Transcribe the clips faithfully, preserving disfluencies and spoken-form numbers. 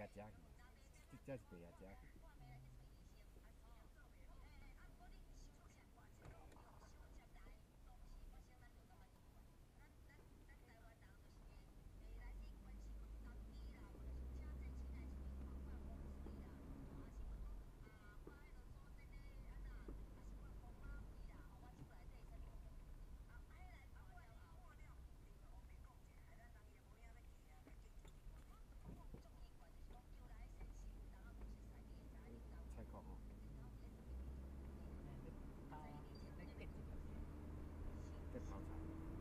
遐食去，即只是白遐食去。菜壳吼， 包啊，来结一条线。 再泡菜。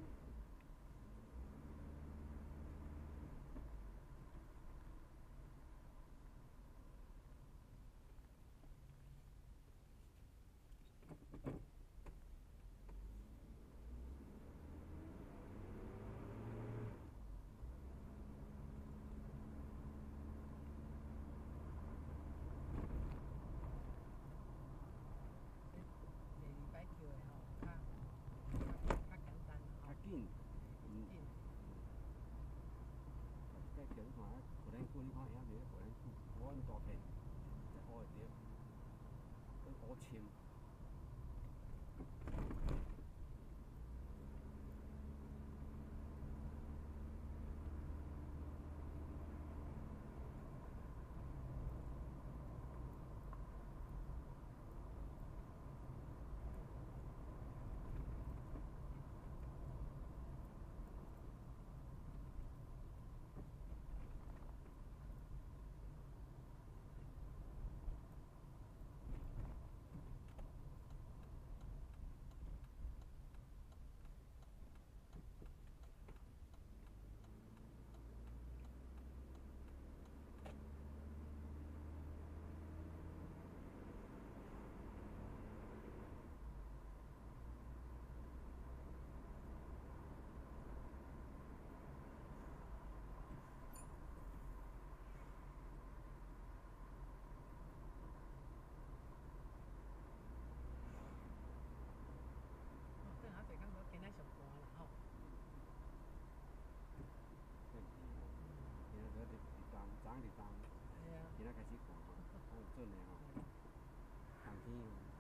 第二摆扣的吼，较较较简单吼。 较紧，嗯。 紧。 再叫你看啊，互咱久你看影袂？互咱久，我按大片，再乌会着，跟乌青。 等下侪工都今仔上班啦吼。 对，今仔日日东，昨昏日东， 系啊。 今仔开始看吼，啊有准诶吼，冬天吼。